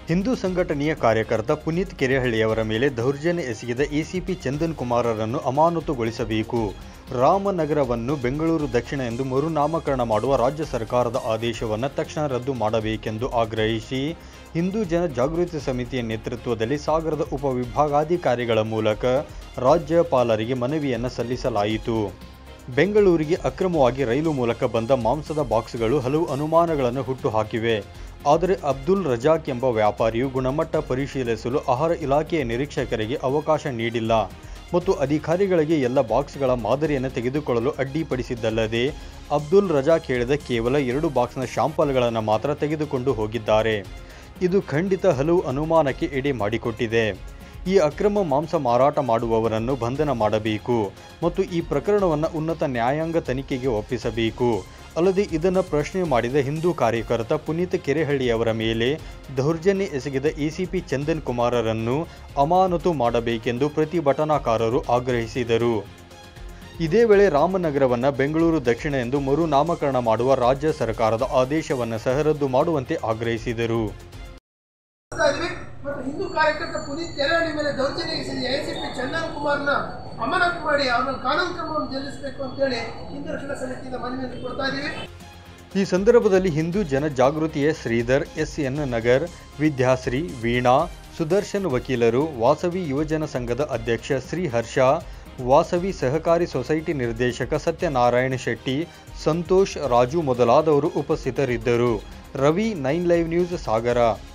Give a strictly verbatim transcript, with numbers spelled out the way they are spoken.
ಹಿಂದೂ ಸಂಘಟನೆಯ ಕಾರ್ಯಕರ್ತ ಪುನೀತ್ ಕೆರೆಹಳ್ಳಿಯವರ ಮೇಲೆ ದೌರ್ಜನ್ಯ ಎಸಗಿದ ಎಸಿಪಿ ಚಂದನ್ ಕುಮಾರರನ್ನು ಅಮಾನತುಗೊಳಿಸಬೇಕು. ರಾಮನಗರವನ್ನು ಬೆಂಗಳೂರು ದಕ್ಷಿಣ ಎಂದು ಮರುನಾಮಕರಣ ಮಾಡುವ ರಾಜ್ಯ ಸರ್ಕಾರದ ಆದೇಶವನ್ನು ತಕ್ಷಣ ರದ್ದು ಮಾಡಬೇಕೆಂದು ಆಗ್ರಹಿಸಿ ಹಿಂದೂ ಜನ ಜಾಗೃತಿ ಸಮಿತಿಯ ನೇತೃತ್ವದಲ್ಲಿ ಸಾಗರದ ಉಪವಿಭಾಗಾಧಿಕಾರಿಗಳ ಮೂಲಕ ರಾಜ್ಯಪಾಲರಿಗೆ ಮನವಿಯನ್ನು ಸಲ್ಲಿಸಲಾಯಿತು. ಬೆಂಗಳೂರಿಗೆ ಅಕ್ರಮವಾಗಿ ರೈಲು ಮೂಲಕ ಬಂದ ಮಾಂಸದ ಬಾಕ್ಸ್ಗಳು ಹಲವು ಅನುಮಾನಗಳನ್ನು ಹುಟ್ಟುಹಾಕಿವೆ. ಆದರೆ ಅಬ್ದುಲ್ ರಜಾಕ್ ಎಂಬ ವ್ಯಾಪಾರಿಯು ಗುಣಮಟ್ಟ ಪರಿಶೀಲಿಸಲು ಆಹಾರ ಇಲಾಖೆಯ ನಿರೀಕ್ಷಕರಿಗೆ ಅವಕಾಶ ನೀಡಿಲ್ಲ ಮತ್ತು ಅಧಿಕಾರಿಗಳಿಗೆ ಎಲ್ಲ ಬಾಕ್ಸ್ಗಳ ಮಾದರಿಯನ್ನು ತೆಗೆದುಕೊಳ್ಳಲು ಅಡ್ಡಿಪಡಿಸಿದ್ದಲ್ಲದೆ ಅಬ್ದುಲ್ ರಜಾಕ್ ಹೇಳಿದ ಕೇವಲ ಎರಡು ಬಾಕ್ಸ್ನ ಶಾಂಪಲ್ಗಳನ್ನು ಮಾತ್ರ ತೆಗೆದುಕೊಂಡು ಹೋಗಿದ್ದಾರೆ. ಇದು ಖಂಡಿತ ಹಲವು ಅನುಮಾನಕ್ಕೆ ಎಡೆ ಮಾಡಿಕೊಟ್ಟಿದೆ. ಈ ಅಕ್ರಮ ಮಾಂಸ ಮಾರಾಟ ಮಾಡುವವರನ್ನು ಬಂಧನ ಮಾಡಬೇಕು ಮತ್ತು ಈ ಪ್ರಕರಣವನ್ನು ಉನ್ನತ ನ್ಯಾಯಾಂಗ ತನಿಖೆಗೆ ಒಪ್ಪಿಸಬೇಕು. ಅಲ್ಲದೆ ಇದನ್ನು ಪ್ರಶ್ನೆ ಮಾಡಿದ ಹಿಂದೂ ಕಾರ್ಯಕರ್ತ ಪುನೀತ್ ಕೆರೆಹಳ್ಳಿಯವರ ಮೇಲೆ ದೌರ್ಜನ್ಯ ಎಸಗಿದ ಎಸಿಪಿ ಚಂದನ್ ಕುಮಾರರನ್ನು ಅಮಾನತು ಮಾಡಬೇಕೆಂದು ಪ್ರತಿಭಟನಾಕಾರರು ಆಗ್ರಹಿಸಿದರು. ಇದೇ ವೇಳೆ ರಾಮನಗರವನ್ನು ಬೆಂಗಳೂರು ದಕ್ಷಿಣ ಎಂದು ಮರು ನಾಮಕರಣ ಮಾಡುವ ರಾಜ್ಯ ಸರ್ಕಾರದ ಆದೇಶವನ್ನು ಸಹ ರದ್ದು ಮಾಡುವಂತೆ ಆಗ್ರಹಿಸಿದರು. ಮತ್ತು ಹಿಂದೂ ಕಾರ್ಯಕರ್ತ ಪುನೀತ್ ಕೆರೆಹಳ್ಳಿ ಮೇಲೆ ದೌರ್ಜನ್ಯ ಎಸಗಿದ ಎಸಿಪಿ ಚಂದನ್ ಕುಮಾರ್ನ ಅಮಾನತು ಮಾಡಿ ಅವರನ್ನು ಕಾನೂನು ಕ್ರಮವನ್ನು ಜರುಗಿಸಬೇಕು ಅಂತೇಳಿ ಹಿಂದೂ ರಕ್ಷಣಾ ಸಮಿತಿಯಿಂದ ಮನವಿಯನ್ನು ಕೊಡ್ತಾ ಇದ್ದೀವಿ. ಈ ಸಂದರ್ಭದಲ್ಲಿ ಹಿಂದೂ ಜನ ಜಾಗೃತಿಯ ಶ್ರೀಧರ್, ಎಸ್ ಎನ್ ನಗರ್, ವಿದ್ಯಾಶ್ರೀ, ವೀಣಾ, ಸುದರ್ಶನ್ ವಕೀಲರು, ವಾಸವಿ ಯುವಜನ ಸಂಘದ ಅಧ್ಯಕ್ಷ ಶ್ರೀ ಹರ್ಷ, ವಾಸವಿ ಸಹಕಾರಿ ಸೊಸೈಟಿ ನಿರ್ದೇಶಕ ಸತ್ಯನಾರಾಯಣ ಶೆಟ್ಟಿ, ಸಂತೋಷ್, ರಾಜು ಮೊದಲಾದವರು ಉಪಸ್ಥಿತರಿದ್ದರು. ರವಿ, ನೈನ್ ಲೈವ್ ನ್ಯೂಸ್, ಸಾಗರ.